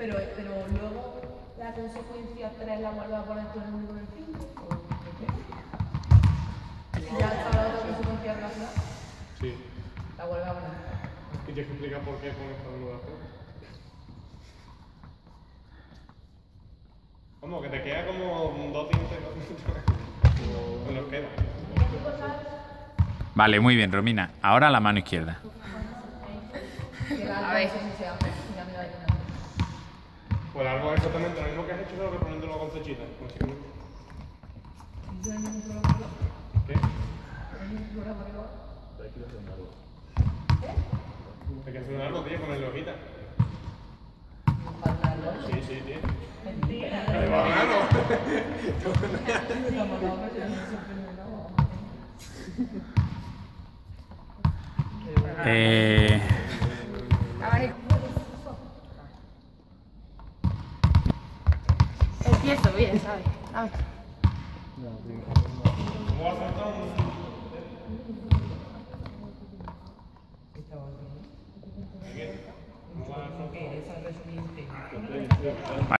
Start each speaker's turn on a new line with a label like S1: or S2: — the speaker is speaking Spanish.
S1: pero luego la consecuencia 3 la vuelve a poner tú en el 1 con el 5. Si ya está la otra consecuencia relacionada,
S2: sí.
S1: la vuelve a poner.
S2: Y te explica por qué pones cada uno de afuera. Vamos, que te queda como 2 dientes. Nos queda.
S3: Vale, muy bien, Romina. Ahora la mano izquierda.
S1: A ver.
S2: Pues algo exactamente lo mismo que has hecho, pero que poniéndolo con flechitas. ¿Qué? Hay que hacer un árbol, tío, ponerle hojitas. Sí, sí, tío.
S1: Mentira.
S4: Empiezo bien, ¿sabes? A ver.
S2: ¿Cómo vas a hacer un...?